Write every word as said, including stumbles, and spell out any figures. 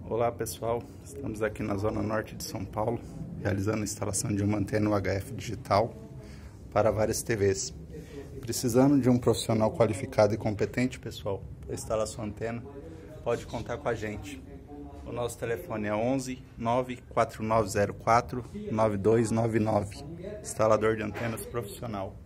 Olá pessoal, estamos aqui na zona norte de São Paulo, realizando a instalação de uma antena U H F digital para várias T Vs. Precisando de um profissional qualificado e competente, pessoal, para instalar sua antena, pode contar com a gente. O nosso telefone é onze, nove quatro nove zero quatro, nove dois nove nove, instalador de antenas profissional.